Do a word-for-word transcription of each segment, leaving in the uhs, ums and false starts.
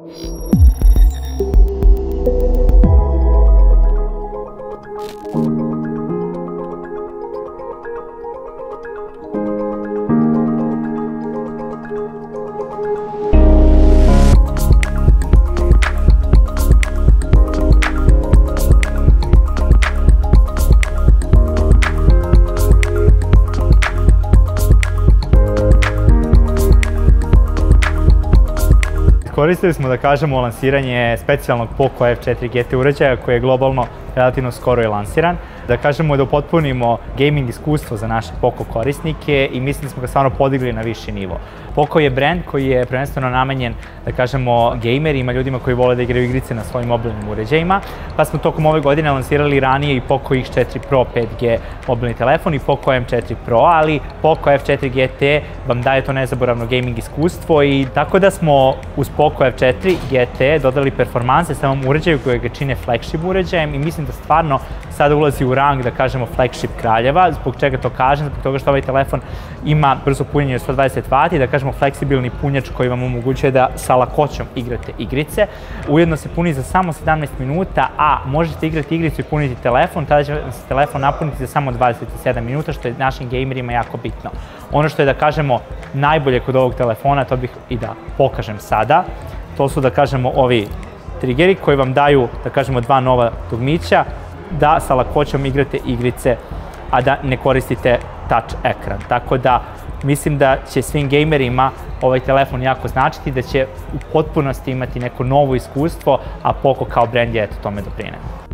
Koristili smo, da kažemo, lansiranje specijalnog Poco F četiri G T uređaja koji je globalno relativno skoro i lansiran. Da kažemo da upotpunimo gaming iskustvo za naše Poco korisnike i mislim da smo ga stvarno podigli na viši nivo. Poco je brand koji je prvenstveno namenjen, da kažemo, gamerima, ljudima koji vole da igraju igrice na svojim mobilnim uređajima, pa smo tokom ove godine lansirali ranije i Poco X četiri Pro pet G mobilni telefon i Poco M četiri Pro, ali Poco F četiri G T vam daje to nezaboravno gaming iskustvo i tako da smo uz Poco F četiri G T dodali performanse samom uređaju koje ga čine flagship uređajem i mislim da stvarno sada ulazi u rang, da kažemo, flagship kraljeva. Zbog čega to kažem? Zbog toga što ovaj telefon ima brzo punjenje od sto dvadeset vati, da kažemo fleksibilni punjač koji vam omogućuje da sa lakoćom igrate igrice. Ujedno se puni za samo sedamnaest minuta, a možete igrati igricu i puniti telefon, tada će se telefon napuniti za samo dvadeset sedam minuta, što je našim gamerima jako bitno. Ono što je, da kažemo, najbolje kod ovog telefona, to bih i da pokažem sada, to su, da kažemo, ovi triggeri koji vam daju, da kažemo, dva nova dugmića, da sa lakoćom igrate igrice, a da ne koristite touch ekran. Tako da mislim da će svim gamerima ovaj telefon jako značiti, da će u potpunosti imati neko novo iskustvo, a Poco kao brand je eto tome doprine.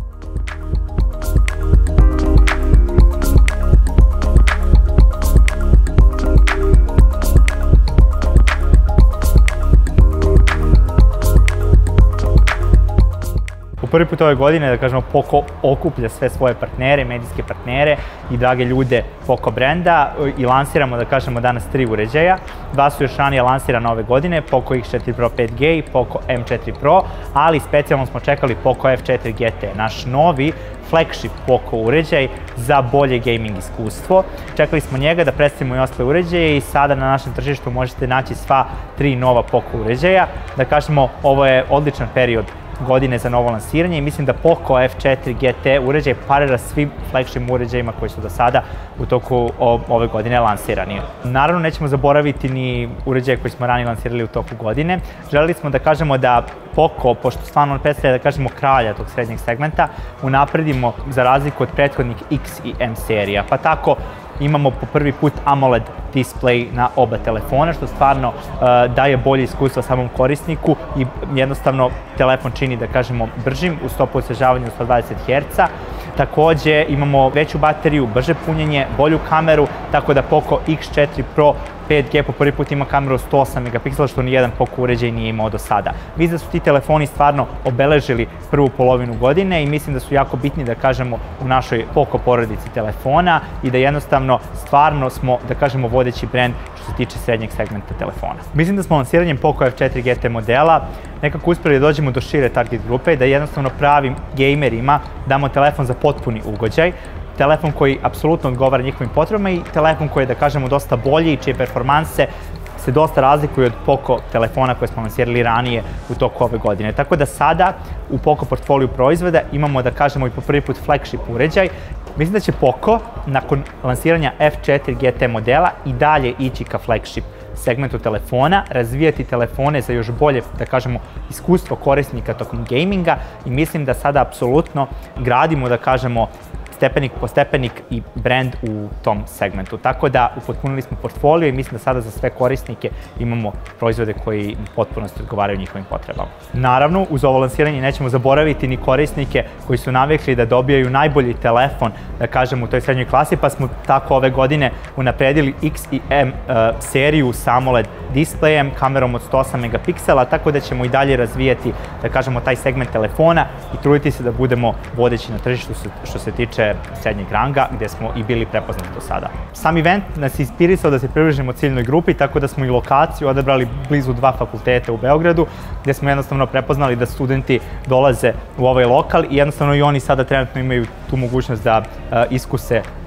U prvi put ove godine, da kažemo, Poco okuplja sve svoje partnere, medijske partnere i drage ljude Poco brenda i lansiramo, da kažemo, danas tri uređaja. Dva su još ranije lansirana ove godine, Poco X četiri Pro pet G i Poco M četiri Pro, ali specijalno smo čekali Poco F četiri G T, naš novi flagship Poco uređaj za bolje gaming iskustvo. Čekali smo njega da predstavimo i ostale uređaje i sada na našem tržištu možete naći sva tri nova Poco uređaja. Da kažemo, ovo je odličan period godine za novo lansiranje i mislim da Poco F četiri G T uređaj parira svim flagship uređajima koji su do sada u toku ove godine lansirani. Naravno, nećemo zaboraviti ni uređaje koji smo ranije lansirali u toku godine. Želeli smo da kažemo da Poco, pošto stvarno predstavlja, da kažemo, kralja tog srednjeg segmenta, unapredimo za razliku od prethodnih X i M serija. Pa tako imamo po prvi put AMOLED display na oba telefona, što stvarno uh, daje bolje iskustvo samom korisniku i jednostavno telefon čini, da kažemo, bržim u stopu osvežavanja u sto dvadeset herca. Takođe imamo veću bateriju, brže punjenje, bolju kameru, tako da Poco X četiri Pro pet G po prvi put ima kameru od sto osam megapiksela, što nijedan Poco uređaj nije imao do sada. Mislim da su ti telefoni stvarno obeležili prvu polovinu godine i mislim da su jako bitni, da kažemo, u našoj Poco porodici telefona i da jednostavno stvarno smo, da kažemo, vodeći brend što se tiče srednjeg segmenta telefona. Mislim da smo lansiranjem Poco F četiri G T modela nekako uspeli da dođemo do šire target grupe i da jednostavno pravim gamerima damo telefon za potpuni ugođaj, telefon koji apsolutno odgovara njihovim potrebama i telefon koji je, da kažemo, dosta bolji i čije performanse se dosta razlikuju od Poco telefona koje smo lansirali ranije u toku ove godine. Tako da sada u Poco portfoliju proizvoda imamo, da kažemo, i po prvi put flagship uređaj. Mislim da će Poco nakon lansiranja F četiri G T modela i dalje ići ka flagship segmentu telefona, razvijati telefone za još bolje, da kažemo, iskustvo korisnika tokom gaminga i mislim da sada apsolutno gradimo, da kažemo, stepenik po stepenik i brand u tom segmentu. Tako da upotpunili smo portfolio i mislim da sada za sve korisnike imamo proizvode koji u potpunosti odgovaraju njihovim potrebama. Naravno, uz ovo lansiranje nećemo zaboraviti ni korisnike koji su navikli da dobijaju najbolji telefon, da kažemo, u toj srednjoj klasi, pa smo tako ove godine unapredili X i M uh, seriju sa AMOLED displejem, kamerom od sto osam megapiksela, tako da ćemo i dalje razvijati, da kažemo, taj segment telefona i truditi se da budemo vodeći na tržištu što se tiče srednjeg ranga, gde smo i bili prepoznati do sada. Sam event nas je inspirisao da se približimo ciljnoj grupi, tako da smo i lokaciju odabrali blizu dva fakulteta u Beogradu, gde smo jednostavno prepoznali da studenti dolaze u ovaj lokal i jednostavno i oni sada trenutno imaju tu mogućnost da uh, iskuse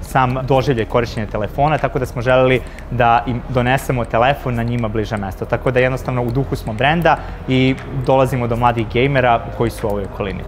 sam doživljaj korišćenja telefona, tako da smo želeli da im donesemo telefon na njima bliže mesto. Tako da jednostavno u duhu smo brenda i dolazimo do mladih gejmera koji su u ovoj okolini.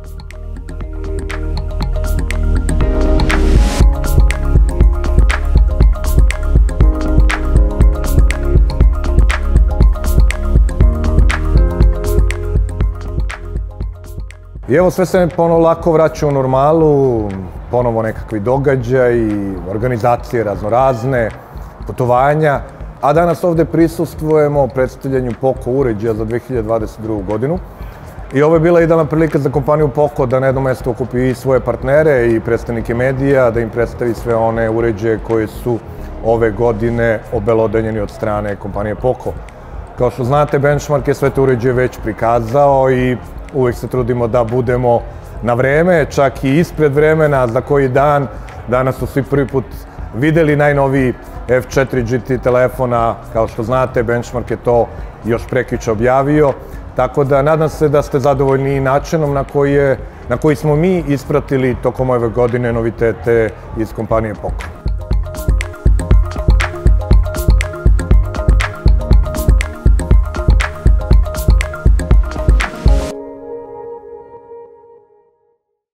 I evo, sve se ponovo lako vraća u normalu, ponovo nekakvi događaji, organizacije raznorazne, putovanja, a danas ovde prisustvujemo predstavljanju Poco uređaja za dve hiljade dvadeset drugu. godinu. I ovo je bila idealna prilika za kompaniju Poco da na jednom mestu okupi i svoje partnere i predstavnike medija, da im predstavi sve one uređaje koje su ove godine obelodanjeni od strane kompanije Poco. Kao što znate, Benchmark je sve te uređaje već prikazao i uvek se trudimo da budemo na vreme, čak i ispred vremena za koji dan. Danas su svi prvi put videli najnoviji F četiri G T telefona. Kao što znate, Benchmark je to još prekjuče objavio. Tako da nadam se da ste zadovoljni načinom na koji, je, na koji smo mi ispratili tokom ove godine novitete iz kompanije Poco.